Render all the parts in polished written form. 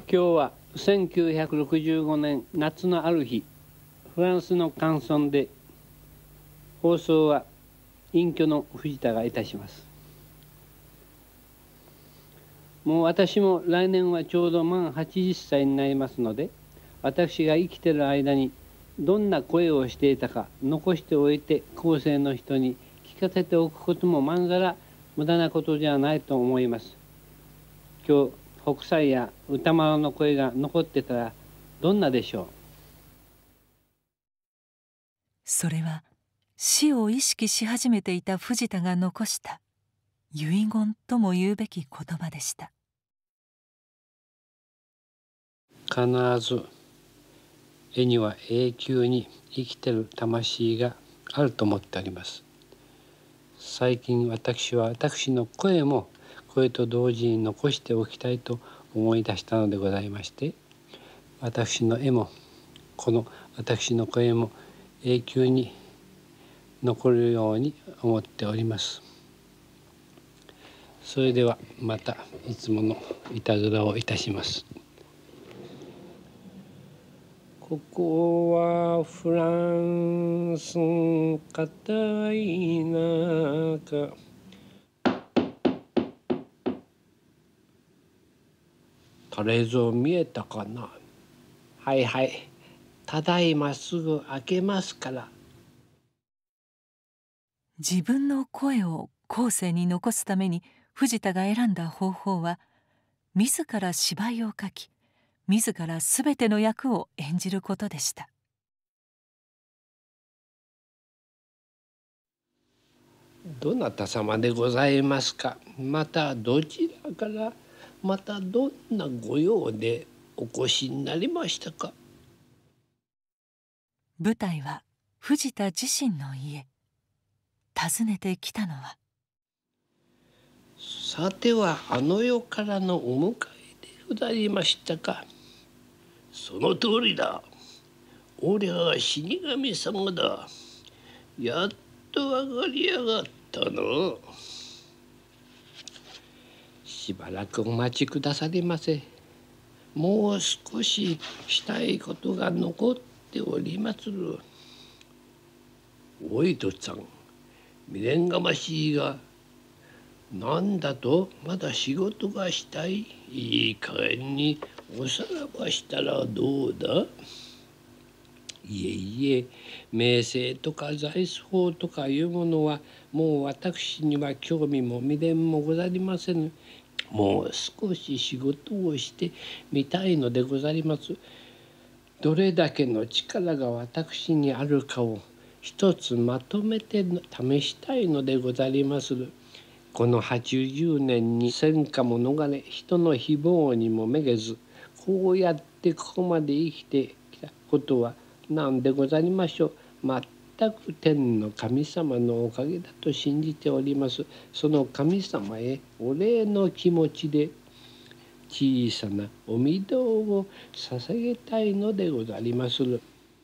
今日は1965年夏のある日、フランスのカンソンで放送は隠居の藤田がいたします。もう私も来年はちょうど満80歳になりますので、私が生きている間にどんな声をしていたか残しておいて後世の人に聞かせておくこともまんざら無駄なことじゃないと思います。今日北斎や歌丸の声が残ってたらどんなでしょう。 それは死を意識し始めていた藤田が残した遺言とも言うべき言葉でした。 必ず絵には永久に生きてる魂があると思っております。最近私は私の声もこれと同時に残しておきたいと思い出したのでございまして、私の絵もこの私の声も永久に残るように思っております。それではまたいつものいたずらをいたします。ここはフランス片田舎、誰ぞ見えたかな。はいはい、ただいますぐ開けますから。 自分の声を後世に残すために藤田が選んだ方法は、自ら芝居を書き自ら全ての役を演じることでした。 どなた様でございますか。またどちらからまたどんなご用でお越しになりましたか。 舞台は藤田自身の家。訪ねてきたのは、 さてはあの世からのお迎えでございましたか。その通りだ。おりゃ死神様だ。やっと上がりやがったの。しばらくお待ちくださりませ。もう少ししたいことが残っておりまする。おいとっつぁん、未練がましいが、なんだとまだ仕事がしたい。いい加減におさらばしたらどうだ。いえいえ、名声とか財宝とかいうものはもう私には興味も未練もござりませぬ。もう少し仕事をしてみたいのでござります。どれだけの力が私にあるかを一つまとめて試したいのでござりまする。この80年に戦火も逃れ、人の誹謗にもめげず、こうやってここまで生きてきたことは何でござりましょう。全く天の神様のおかげだと信じております。その神様へお礼の気持ちで小さなお御堂を捧げたいのでござりまする。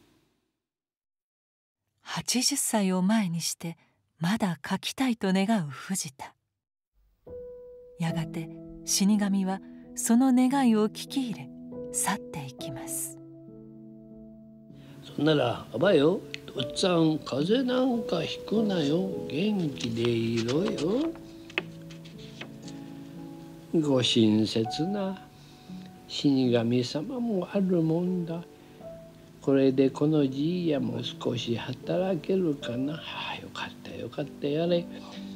80歳を前にしてまだ書きたいと願う藤田。やがて死神はその願いを聞き入れ去っていきます。 そんならあばよ、とっつぁん風邪なんかひくなよ。元気でいろよ。ご親切な死神様もあるもんだ。これでこのじいやも少し働けるかな。はあ、よかったよかった、やれ。